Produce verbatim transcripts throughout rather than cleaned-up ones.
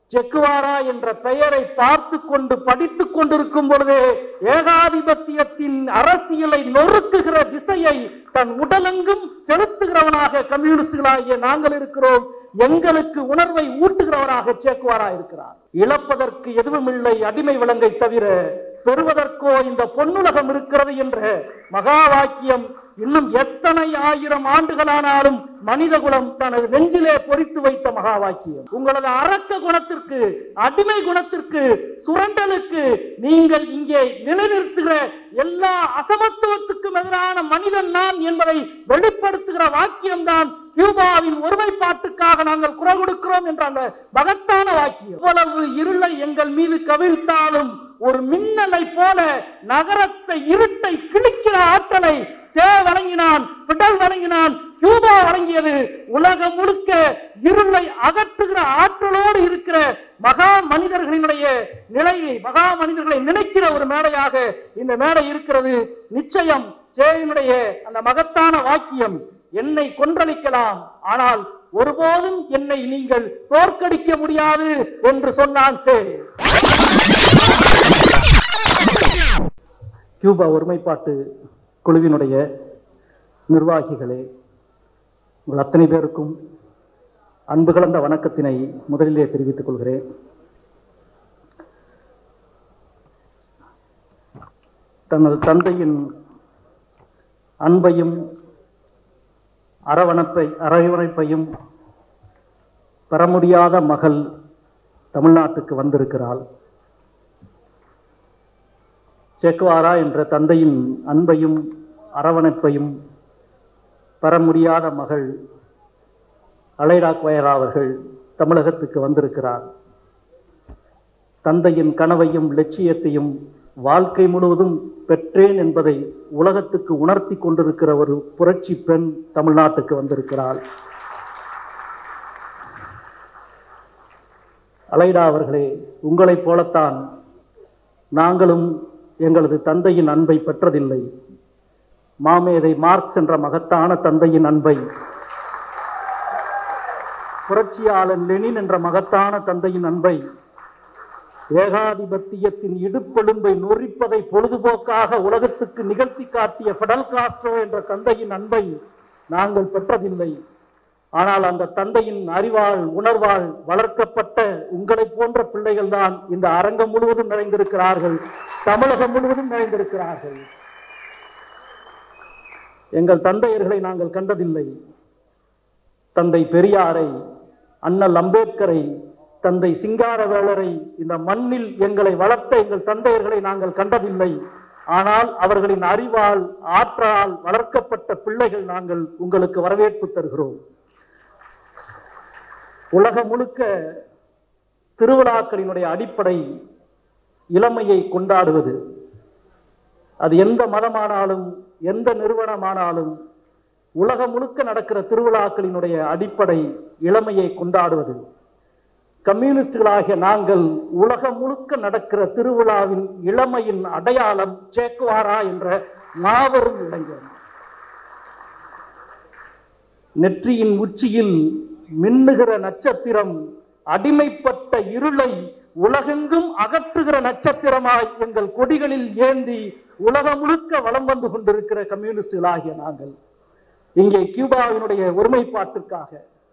செக்குவாரா என்ற பெயரை பார்த்து கொண்டு படித்துக் கொண்டிருக்கும் பொழுதே ஏகாதிபத்தியத்தின் அரசியலை நொறுக்குகிற திசையை தன் உடலெங்கும் செலுத்துகிறவனாக கம்யூனிஸ்டுகளாகிய நாங்கள் இருக்கிறோம். எங்களுக்கு உணர்வை ஊட்டுகிறவராக சேக்குவாரா இருக்கிறார். இழப்பதற்கு எதுவும் இல்லை அடிமை விலங்கை தவிர, பெறுவதற்கோ இந்த பொன்னுலகம் இருக்கிறது என்ற மகா வாக்கியம் இன்னும் எத்தனை ஆயிரம் ஆண்டுகளானாலும் மனித குலம் தனது நெஞ்சிலே பொறித்து வைத்த மகா வாக்கியம். உங்களது அரக்க குணத்திற்கு, அடிமை குணத்திற்கு, சுரண்டலுக்கு நீங்கள் இங்கே நிலைநிறுத்துகிற எல்லா அசமத்துவத்துக்கும் எதிரான மனிதன் நான் என்பதை வெளிப்படுத்துகிற வாக்கியம்தான் கியூபாவின் ஒருமைப்பாட்டுக்காக நாங்கள் குரல் கொடுக்கிறோம் என்ற அந்த மகத்தான வாக்கியம். இவ்வளவு இருளை எங்கள் மீது கவிழ்த்தாலும் ஒரு மின்னலை போல நகரத்தை இருட்டை கிழிக்கிற ஆற்றலை சே வழங்கினான், பிடல் வழங்கினான், கியூபா வழங்கியது. உலகம் முழுக்க இருளை அகற்றுகிற ஆற்றலோடு இருக்கிற மகா மனிதர்களினுடைய நிலையை, மகா மனிதர்களை நினைக்கிற ஒரு மேடையாக இந்த மேடை இருக்கிறது. நிச்சயம் சேவினுடைய அந்த மகத்தான வாக்கியம் என்னை கொன்றளிக்கலாம், ஆனால் ஒருபோதும் என்னை நீங்கள் தோற்கடிக்க முடியாது என்று சொன்னான் சே. கியூபா ஒருமைப்பாட்டு குழுவினுடைய நிர்வாகிகளே, உங்கள் அத்தனை பேருக்கும் அன்பு கலந்த வணக்கத்தினை முதலிலே தெரிவித்துக் கொள்கிறேன். தனது தந்தையின் அன்பையும் அரவணைப்பை அரவணைப்பையும் பெற முடியாத மகள் தமிழ்நாட்டுக்கு வந்திருக்கிறாள். செக்குவாரா என்ற தந்தையின் அன்பையும் அரவணைப்பையும் பெற முடியாத மகள் அலைடா குவைரா அவர்கள் தமிழகத்துக்கு வந்திருக்கிறார். தந்தையின் கனவையும் லட்சியத்தையும் வாழ்க்கை முழுவதும் பெற்றேன் என்பதை உலகத்துக்கு உணர்த்தி கொண்டிருக்கிற ஒரு புரட்சி பெண் தமிழ்நாட்டுக்கு வந்திருக்கிறாள். அலைடா அவர்களே, உங்களைப் போலத்தான் நாங்களும் எங்களது தந்தையின் அன்பை பெற்றதில்லை. மாமேதை மார்க்ஸ் என்ற மகத்தான தந்தையின் அன்பை, புரட்சியாளன் லெனின் என்ற மகத்தான தந்தையின் அன்பை, ஏகாதிபத்தியத்தின் இடுப்பெலும்பை நொறிப்பதை பொழுதுபோக்காக உலகத்துக்கு நிகழ்த்தி காட்டிய பிடல் காஸ்ட்ரோ என்ற தந்தையின் அன்பை நாங்கள் பெற்றதில்லை. ஆனால் அந்த தந்தையின் அறிவால் உணர்வால் வளர்க்கப்பட்ட உங்களை போன்ற பிள்ளைகள் தான் இந்த அரங்கம் முழுவதும் நிறைந்திருக்கிறார்கள், தமிழகம் முழுவதும் நிறைந்திருக்கிறார்கள். எங்கள் தந்தையர்களை நாங்கள் கண்டதில்லை. தந்தை பெரியாரை, அண்ணல் அம்பேத்கரை, தந்தை சிங்காரவேலரை, இந்த மண்ணில் எங்களை வளர்த்த எங்கள் தந்தையர்களை நாங்கள் கண்டதில்லை. ஆனால் அவர்களின் அறிவால் ஆற்றால் வளர்க்கப்பட்ட பிள்ளைகள் நாங்கள் உங்களுக்கு வரவேற்பு தருகிறோம். உலகம் முழுக்க திருவிழாக்களினுடைய அடிப்படை இளமையை கொண்டாடுவது. அது எந்த மதமானாலும் எந்த நிறுவனமானாலும் உலகம் முழுக்க நடக்கிற திருவிழாக்களினுடைய அடிப்படை இளமையை கொண்டாடுவது. கம்யூனிஸ்டுகளாகிய நாங்கள் உலகம் முழுக்க நடக்கிற திருவிழாவின் இளமையின் அடையாளம் சேக்குவாரா என்ற மாபெரும் இளைஞர். நெற்றியின் உச்சியில் மின்னுகிற நட்சத்திரம், அடிமைப்பட்ட இருளை உலகெங்கும் அகற்றுகிற நட்சத்திரமாய் எங்கள் கொடிகளில் ஏந்தி உலகம் முழுக்க வலம் வந்து கொண்டிருக்கிற கம்யூனிஸ்டுகளாகிய நாங்கள் இங்கே கியூபாவினுடைய ஒருமைப்பாட்டுக்காக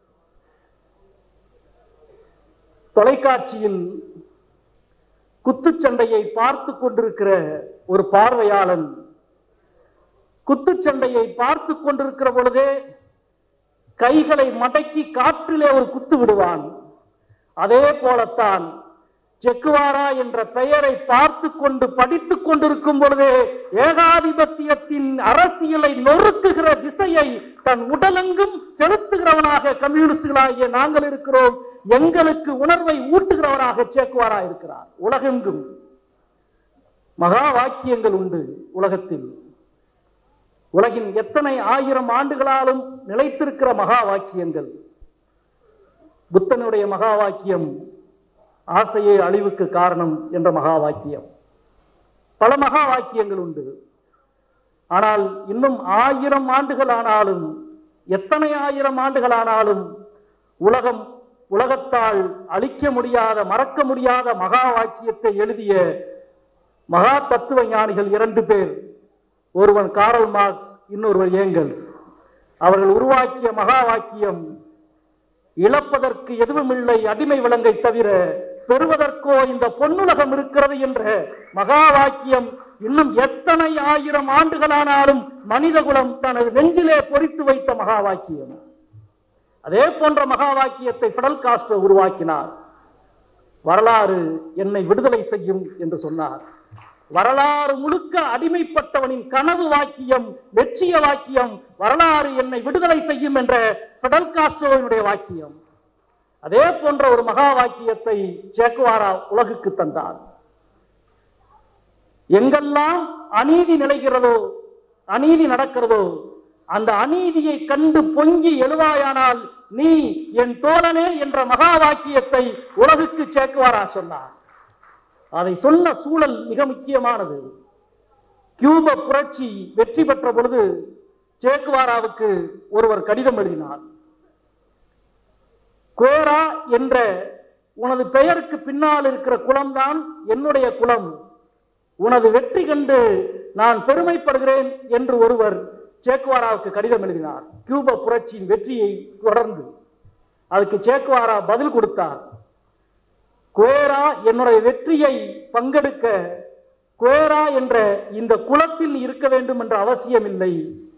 தொலைக்காட்சியில் குத்துச்சண்டையை பார்த்து கொண்டிருக்கிற ஒரு பார்வையாளன் குத்துச்சண்டையை பார்த்து கொண்டிருக்கிற பொழுதே கைகளை மடக்கி காற்றிலே ஒரு குத்து விடுவான். அதே போலத்தான் செக்குவாரா என்ற பெயரை பார்த்து கொண்டு படித்துக் கொண்டிருக்கும் பொழுதே ஏகாதிபத்தியத்தின் அரசியலை நொறுக்குகிற திசையை தன் உடலெங்கும் செலுத்துகிறவனாக கம்யூனிஸ்டுகளாகிய நாங்கள் இருக்கிறோம். எங்களுக்கு உணர்வை ஊட்டுகிறவராக சேக்குவாரா இருக்கிறார். உலகெங்கும் மகா வாக்கியங்கள் உண்டு. உலகத்தில் உலகின் எத்தனை ஆயிரம் ஆண்டுகளாலும் நிலைத்திருக்கிற மகா வாக்கியங்கள். புத்தனுடைய மகா வாக்கியம் ஆசையே அழிவுக்கு காரணம் என்ற மகா வாக்கியம். பல மகா வாக்கியங்கள் உண்டு. ஆனால் இன்னும் ஆயிரம் ஆண்டுகள் ஆனாலும், எத்தனை ஆயிரம் ஆண்டுகள் ஆனாலும் உலகம் உலகத்தால் அழிக்க முடியாத மறக்க முடியாத மகா வாக்கியத்தை எழுதிய மகா தத்துவ ஞானிகள் இரண்டு பேர். ஒருவன் காரல் மார்க்ஸ், இன்னொருவர் ஏங்கல்ஸ். அவர்கள் உருவாக்கிய மகா வாக்கியம் இழப்பதற்கு எதுவுமில்லை அடிமை விலங்கை தவிர, பெறுவதற்கோ இந்த பொன்னுலகம் இருக்கிறது என்ற மகா வாக்கியம் இன்னும் எத்தனை ஆயிரம் ஆண்டுகளானாலும் மனிதகுலம் தனது நெஞ்சிலே பொறித்து வைத்த மகா வாக்கியம். அதே போன்ற மகா வாக்கியத்தை பிடல் காஸ்ட்ரோ உருவாக்கினார். வரலாறு என்னை விடுதலை செய்யும் என்று சொன்னார். வரலாறு முழுக்க அடிமைப்பட்டவனின் கனவு வாக்கியம், லட்சிய வாக்கியம் வரலாறு என்னை விடுதலை செய்யும் என்ற பிடல் காஸ்ட்ரோவினுடைய வாக்கியம். அதே போன்ற ஒரு மகா வாக்கியத்தை சேக்குவாரா உலகுக்கு தந்தார். எங்கெல்லாம் அநீதி நிலைகிறதோ, அநீதி நடக்கிறதோ, அந்த அநீதியை கண்டு பொங்கி எழுவாயானால் நீ என் தோழனே என்ற மகா வாக்கியத்தை உலகுக்கு சேக்குவாரா சொன்னார். அதை சொன்ன சூழல் மிக முக்கியமானது. கியூப புரட்சி வெற்றி பெற்ற பொழுது சேக்குவாராவுக்கு ஒருவர் கடிதம் எழுதினார். குவேரா என்ற உனது பெயருக்கு பின்னால் இருக்கிற குலம்தான் என்னுடைய குலம், உனது வெற்றி கண்டு நான் பெருமைப்படுகிறேன் என்று ஒருவர் சேக்குவாராவுக்கு கடிதம் எழுதினார். கியூப புரட்சியின் வெற்றியை தொடர்ந்து அதுக்கு சேக்குவாரா பதில் கொடுத்தார். குவேரா என்னுடைய வெற்றியை பங்கெடுக்க குவேரா என்ற இந்த குலத்தில் இருக்க வேண்டும் என்ற அவசியம் இல்லை.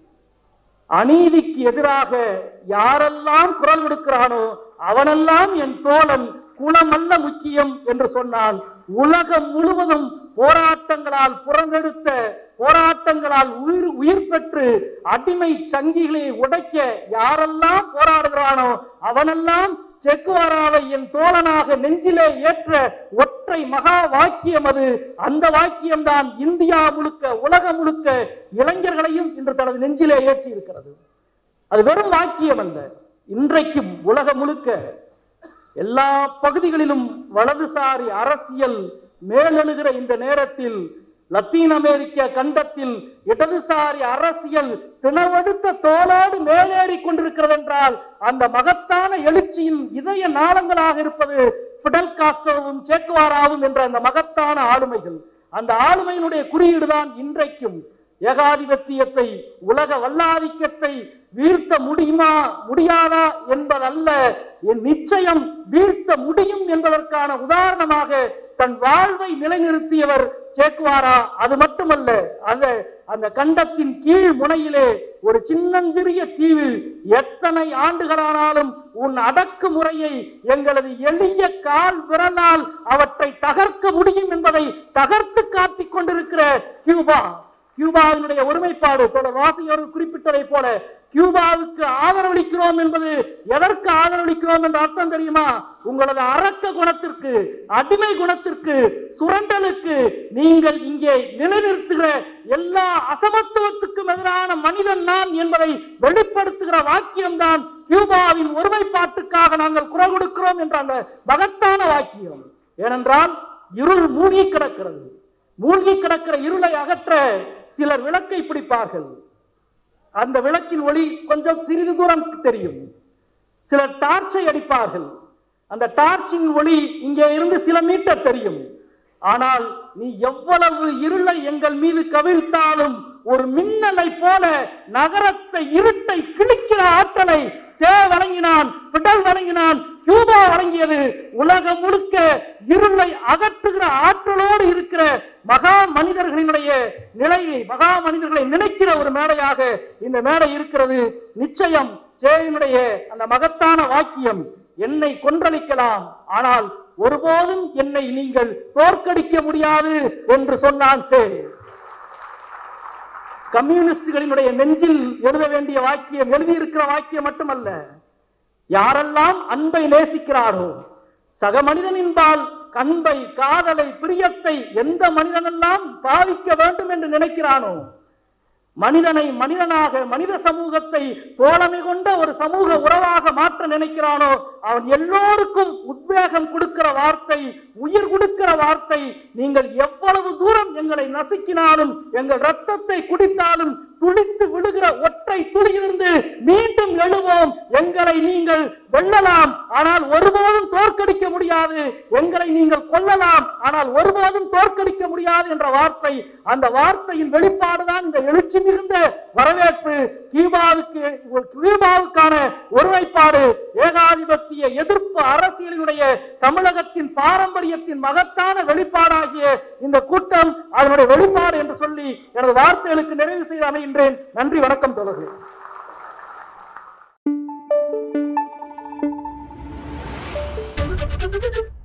அநீதிக்கு எதிராக யாரெல்லாம் குரல் கொடுக்கிறானோ அவனெல்லாம் என் தோழன், குலமல்ல முக்கியம் என்று சொன்னான். உலகம் முழுவதும் போராட்டங்களால் புறந்தெடுத்த போராட்டங்களால் உயிர் உயிர் பெற்று அடிமை சங்கிகளை உடைக்க யாரெல்லாம் போராடுகிறானோ அவனெல்லாம் சேக்குவாராவை என் தோழனாக நெஞ்சிலே ஏற்ற ஒற்றை மகா வாக்கியம் அது. அந்த வாக்கியம்தான் இந்தியா முழுக்க, உலகம் முழுக்க இளைஞர்களையும் இன்று தனது நெஞ்சிலே ஏற்றி இருக்கிறது. அது வெறும் வாக்கியம் அல்ல. இன்றைக்கும் உலகம் முழுக்க எல்லா பகுதிகளிலும் வலதுசாரி அரசியல் மேலெழுகிற இந்த நேரத்தில் லத்தீன் அமெரிக்க கண்டத்தில் இடதுசாரி அரசியல் தினவெடுத்த தோளோடு மேலேறி கொண்டிருக்கிறது என்றால் அந்த மகத்தான எழுச்சியின் இதய நாளங்களாக இருப்பது பிடல் காஸ்ட்ரோவும் சேக்குவாராவும் என்ற அந்த மகத்தான ஆளுமைகள். அந்த ஆளுமையினுடைய குறியீடுதான் இன்றைக்கும் ஏகாதிபத்தியத்தை, உலக வல்லாதிக்கத்தை வீழ்த்த முடியுமா முடியாதா என்பதல்ல, என் நிச்சயம் வீழ்த்த முடியும் என்பதற்கான உதாரணமாக தன் வாழ்வை நிலைநிறுத்தியவர் சேக்குவாரா. அது மட்டுமல்ல, அந்த அந்த கண்டத்தின் கீழ் முனையிலே ஒரு சின்னஞ்சிறிய தீவில் எத்தனை ஆண்டுகளானாலும் உன் அடக்குமுறையை எங்களது எளிய கால் விரலால் அவற்றை தகர்க்க முடியும் என்பதை தகர்த்து காட்டிக் கொண்டிருக்கிற கியூபா, கியூபாவினுடைய ஒருமைப்பாடு தொடர் வாசியோர் குறிப்பிட்டதை போல கியூபாவுக்கு ஆதரவளிக்கிறோம் என்பது எதற்கு ஆதரவளிக்கிறோம் என்ற அர்த்தம் தெரியுமா? உங்களது அரக்க குணத்திற்கு, அடிமை குணத்திற்கு, சுரண்டலுக்கு, நீங்கள் இங்கே நிலைநிறுத்துகிற எல்லா அசமத்துவத்துக்கும் எதிரான மனிதன் நான் என்பதை வெளிப்படுத்துகிற வாக்கியம்தான் கியூபாவின் ஒருமைப்பாட்டுக்காக நாங்கள் குரல் கொடுக்கிறோம் என்ற அந்த மகத்தான வாக்கியம். ஏனென்றால் இருள் மூழ்கி கிடக்கிறது. மூழ்கி கிடக்கிற இருளை அகற்ற சிலர் விளக்கை பிடிப்பார்கள். அந்த விளக்கின் ஒளி கொஞ்சம் சிறிது தூரம் தெரியும். சிலர் டார்ச்சை அடிப்பார்கள். அந்த டார்ச்சின் ஒளி இங்கே இருந்து சில மீட்டர் தெரியும். ஆனால் நீ எவ்வளவு இருளை எங்கள் மீது கவிழ்த்தாலும் ஒரு மின்னலை போல நகரத்தை, இருட்டை கிழிக்கிற ஆற்றலை சே வழங்கினான், பிடல் வழங்கினான், கியூபா வழங்கியது. உலகம் முழுக்க இருளை அகற்றுகிற ஆற்றலோடு இருக்கிற மகா மனிதர்களினுடைய நிலையை, மகா மனிதர்களை நினைக்கிற ஒரு மேடையாக இந்த மேடை இருக்கிறது. நிச்சயம் சேவினுடைய அந்த மகத்தான வாக்கியம் என்னை கொன்றளிக்கலாம், ஆனால் ஒருபோதும் என்னை நீங்கள் தோற்கடிக்க முடியாது என்று சொன்னான் சே. கம்யூனிஸ்டுகளினுடைய நெஞ்சில் எழுத வேண்டிய வாக்கியம், எழுதியிருக்கிற வாக்கியம் மட்டுமல்ல, யாரெல்லாம் அன்பை நேசிக்கிறாரோ, சக மனிதனின்பால் அன்பை, காதலை, பிரியத்தை எந்த மனிதனெல்லாம் பாவிக்க வேண்டும் என்று நினைக்கிறானோ, மனிதனை மனிதனாக, மனித சமூகத்தை தோழமை கொண்ட ஒரு சமூக உறவாக மாற்ற நினைக்கிறானோ, அவன் எல்லோருக்கும் உத்வேகம் கொடுக்கிற வார்த்தை, உயிர் கொடுக்கிற வார்த்தை, நீங்கள் எவ்வளவு தூரம் எங்களை நசுக்கினாலும், எங்கள் ரத்தத்தை குடித்தாலும் துளித்து விழுகிற ஒற்றை துளியிலிருந்து மீண்டும் எழுவோம், எங்களை நீங்கள் வெல்லலாம், ஆனால் ஒருபோதும் தோற்கடிக்க முடியாது. எங்களை நீங்கள் கொல்லலாம், ஆனால் ஒருபோதும் தோற்கடிக்க முடியாது என்ற வார்த்தை, அந்த வார்த்தையின் வெளிப்பாடுதான் இந்த எழுச்சி மிகுந்த வரவேற்பு. கியூபாவுக்கு கியூபாவுக்கான ஒருமைப்பாடு ஏகாதிபத்திய எதிர்ப்பு அரசியலினுடைய தமிழகத்தின் பாரம்பரியத்தின் மகத்தான வெளிப்பாடாகிய இந்த கூட்டம் அதனுடைய வெளிப்பாடு என்று சொல்லி எனது வார்த்தைகளுக்கு நிறைவு செய்து அமைகின்றேன். நன்றி, வணக்கம் தோழர்களே.